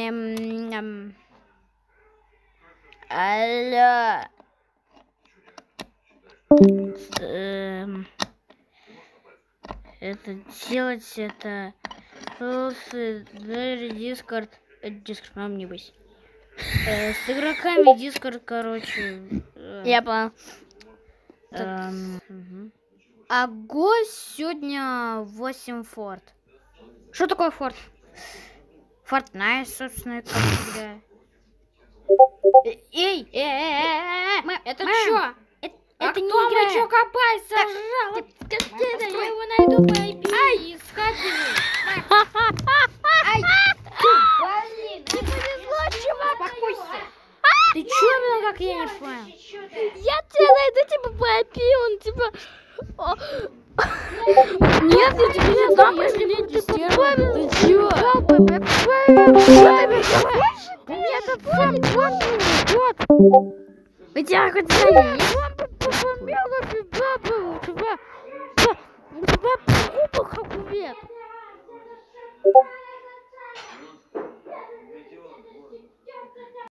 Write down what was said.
Алло. Это делать это... Дискорд. Дискорд, мам, не бойся. С игроками Дискорд, короче. Я понял. А гость сегодня 8 форт. Что такое форт? Fortnite, собственно, как всегда. Эй! Это чё? Это не игра. Чё копается? Я его найду по IP и скатываю. Ай! Блин, не повезло, чувак. Успокойся. Ты чё, блин, как я не понял? Я тебя найду, типа, по IP, он, типа... Нет, я тебе не дам, если ты попробуй. Ты чё? У меня тут фон идёт. У тебя хоть у тебя покупок